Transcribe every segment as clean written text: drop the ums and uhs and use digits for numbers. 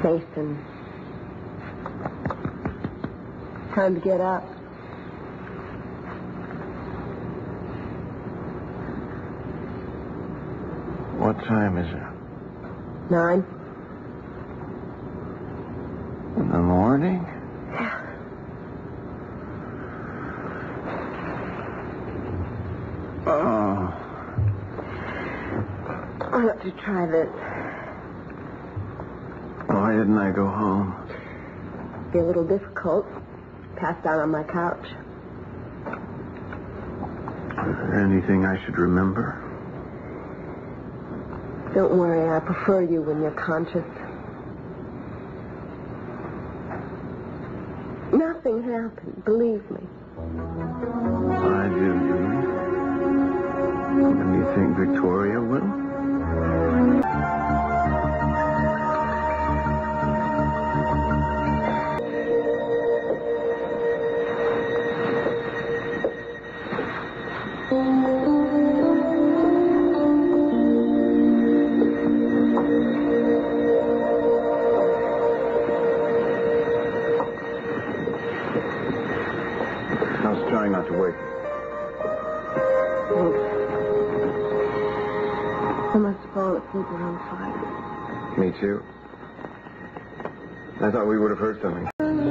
Mason. Time to get up. What time is it? 9. In the morning? Yeah. Oh. I'll have to try this. Why didn't I go home? Be a little difficult. Passed out on my couch. Is there anything I should remember? Don't worry, I prefer you when you're conscious. Nothing happened, believe me. I do. And do you think Victoria will? Trying not to wake. Thanks. I must have fallen asleep around 5. Me too. I thought we would have heard something.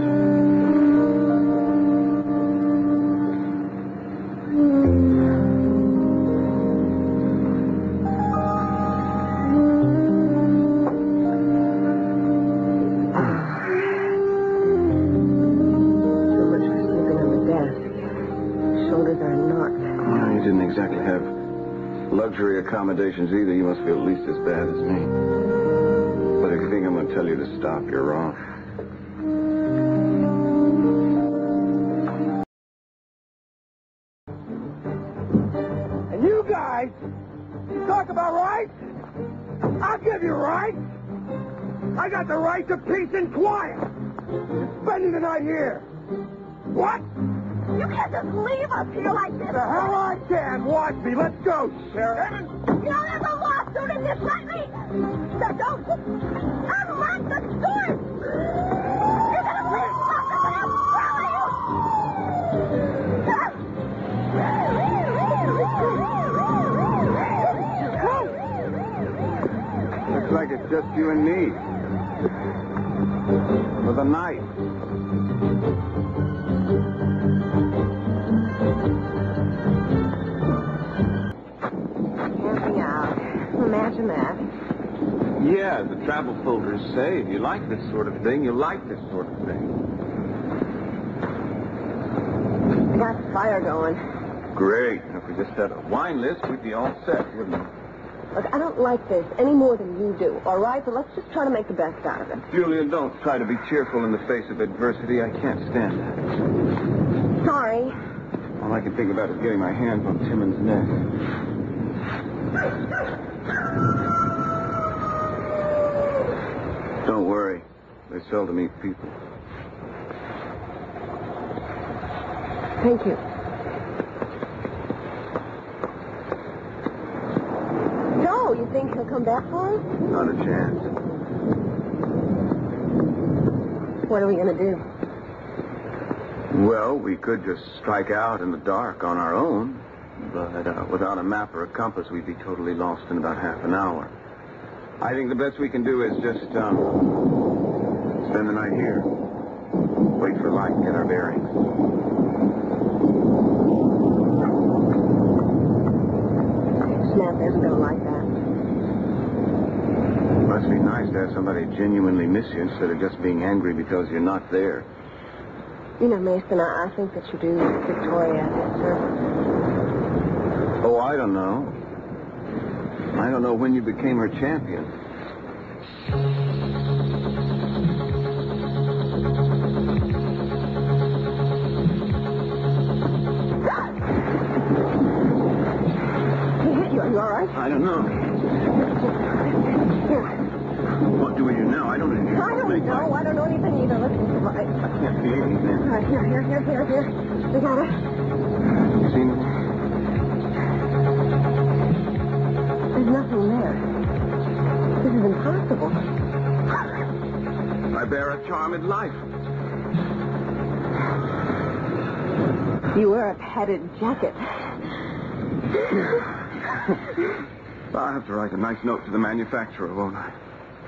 Exactly have luxury accommodations either. You must feel at least as bad as me. But if you think I'm going to tell you to stop, you're wrong. And you guys, you talk about rights? I'll give you rights. I got the right to peace and quiet. You're spending the night here. What? You can't just leave us here like this. The hell I can. Watch me. Let's go, Sheriff. You know, there's a lawsuit in this. Let me. Don't. Unlock the door. You're going to leave something when I'm Hey! Looks like it's just you and me. With a knife. Camping out. Imagine that. Yeah, the travel folders say if you like this sort of thing, you like this sort of thing. I got the fire going. Great. If we just had a wine list, we'd be all set, wouldn't we? Look, I don't like this any more than you do, all right? But let's just try to make the best out of it. Julia, don't try to be cheerful in the face of adversity. I can't stand that. Sorry. All I can think about is getting my hands on Timmons' neck. Don't worry. They seldom eat people. Thank you. Joe, you think he'll come back for us? Not a chance. What are we going to do? Well, we could just strike out in the dark on our own. But without a map or a compass, we'd be totally lost in about half an hour. I think the best we can do is just spend the night here. Wait for light and get our bearings. Snap isn't going to like that. It must be nice to have somebody genuinely miss you instead of just being angry because you're not there. You know, Mason, I think that you do Victoria a disservice. Oh, I don't know. I don't know when you became her champion. He hit you. Are you all right? I don't know. Here. What do we do now? I don't know. I don't know. I don't know anything either. Listen to my... I can't feel anything. All right, here. We got it. You seen it? There's nothing there. This is impossible. I bear a charmed life. You wear a padded jacket. I'll have to write a nice note to the manufacturer, won't I?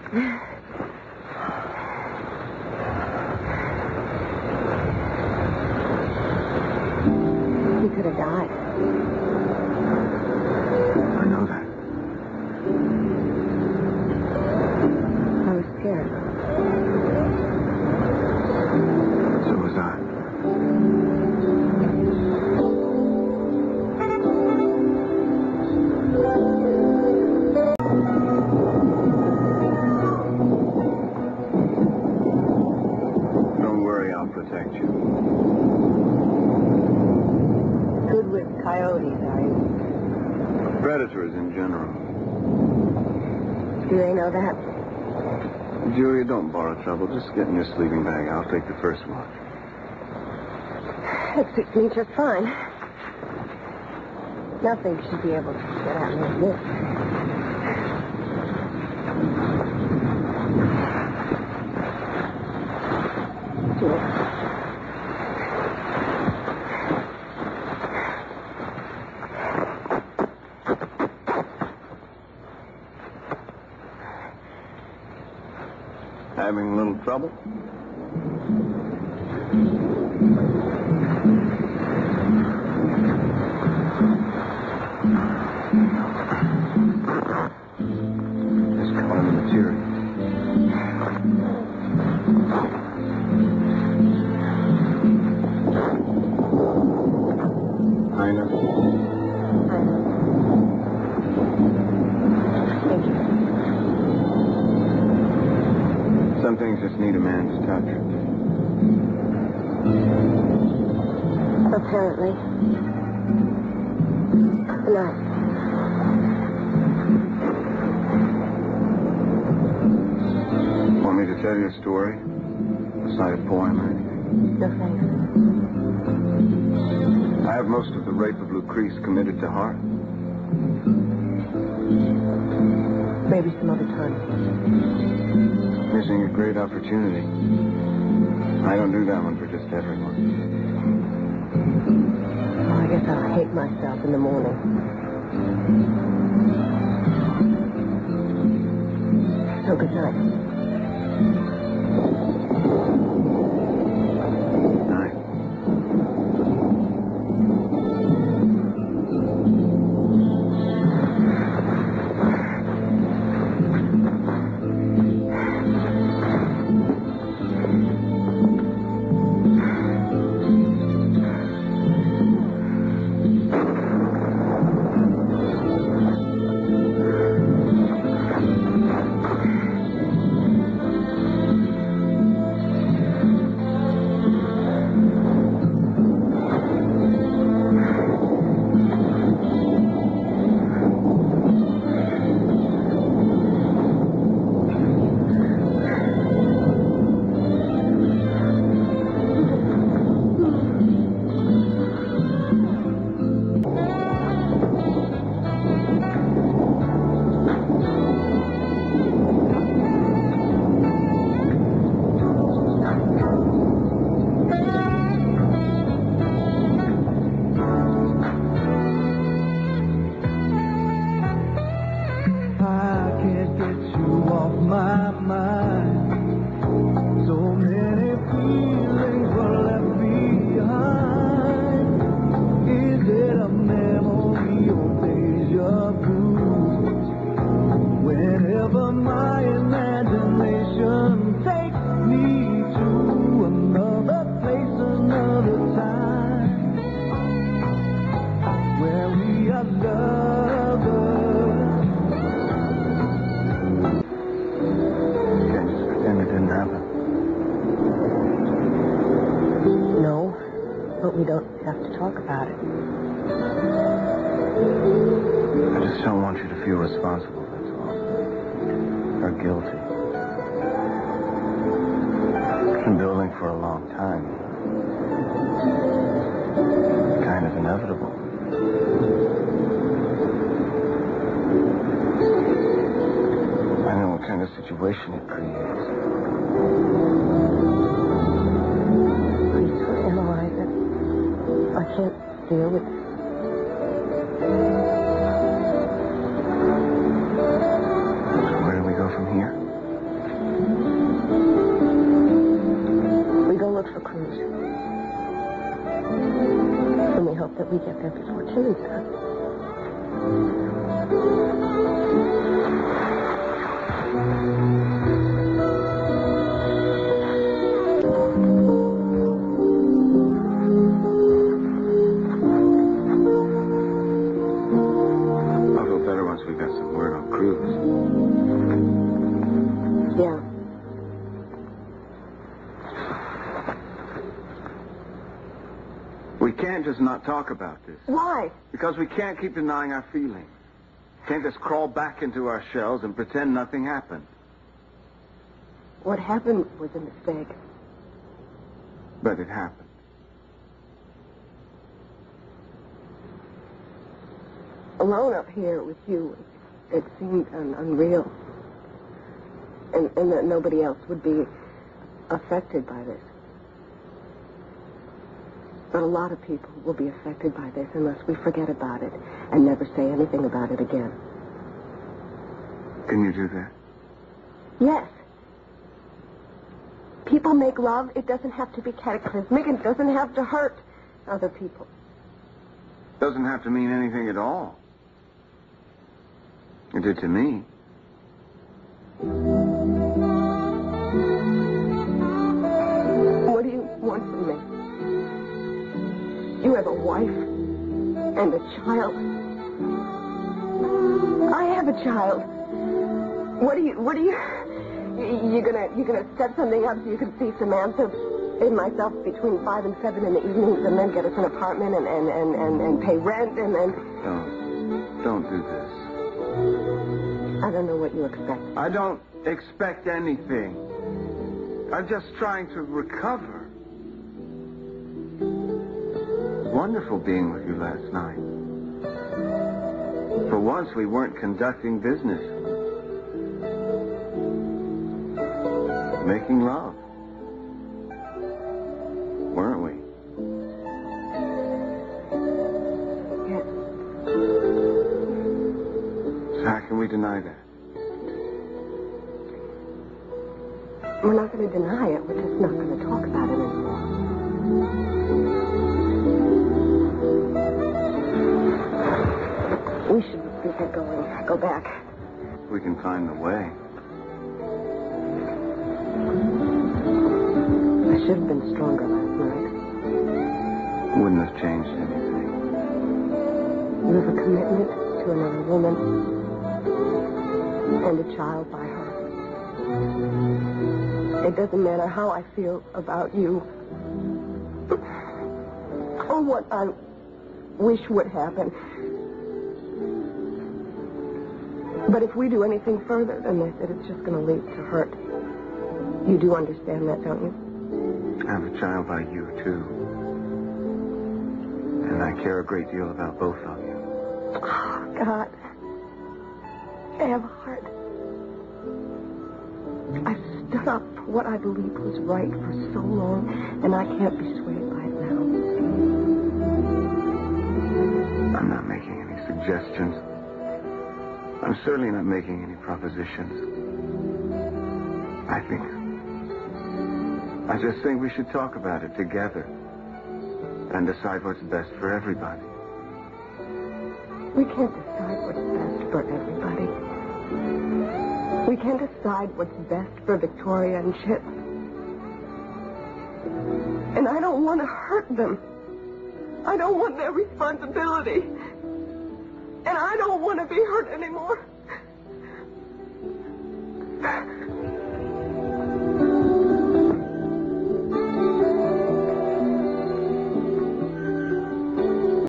He could have died. I know that. I was scared. So was I. Don't worry, I'll protect you. Good with coyotes, are you? Predators in general. Do they know that? Julia, don't borrow trouble. Just get in your sleeping bag. I'll take the first watch. That suits me just fine. Nothing should be able to get at me like this. Having a little trouble? Just caught in the material. I know. Thank you. Some things just need a man's touch. Apparently. Good night. Want me to tell you a story? Recite a poem or anything? No thanks. I have most of the rape of Lucrece committed to heart. Maybe some other time. Missing a great opportunity. I don't do that one for just everyone. Oh, I guess I'll hate myself in the morning. So good night. Night. But we don't have to talk about it. I just don't want you to feel responsible, that's all. Or guilty. It's been building for a long time. It's kind of inevitable. I know what kind of situation it creates. can't deal with it. Where do we go from here? We go look for Cruz. And we hope that we get there before Timmons does. I'll feel better once we got some word on Cruz. Yeah. We can't just not talk about this. Why? Because we can't keep denying our feelings. Can't just crawl back into our shells and pretend nothing happened. What happened was a mistake. But it happened. Alone up here with you, it seemed unreal. And that nobody else would be affected by this. But a lot of people will be affected by this unless we forget about it and never say anything about it again. Can you do that? Yes. People make love. It doesn't have to be cataclysmic. It doesn't have to hurt other people. Doesn't have to mean anything at all. It did to me. What do you want from me? You have a wife and a child. I have a child. What are you you're gonna set something up so you can see Samantha and myself between 5 and 7 in the evenings and then get us an apartment and pay rent and then... Don't do this. I don't know what you expect. I don't expect anything. I'm just trying to recover. It was wonderful being with you last night. For once, we weren't conducting business. Making love. Weren't we? Yes. So how can we deny that? We're not going to deny it. We're just not going to talk about it anymore. We should get going. Go back. We can find the way. I should have been stronger last night. Wouldn't have changed anything. You have a commitment to another woman and a child by her. It doesn't matter how I feel about you or what I wish would happen. But if we do anything further than this, it's just going to lead to hurt. You do understand that, don't you? I have a child by you, too. And I care a great deal about both of you. Oh, God. I have a heart. I've stood up for what I believed was right for so long, and I can't be swayed by it now. I'm not making any suggestions. I'm certainly not making any propositions. I just think we should talk about it together and decide what's best for everybody. We can't decide what's best for everybody. We can't decide what's best for Victoria and Chip. And I don't want to hurt them. I don't want their responsibility. And I don't want to be hurt anymore.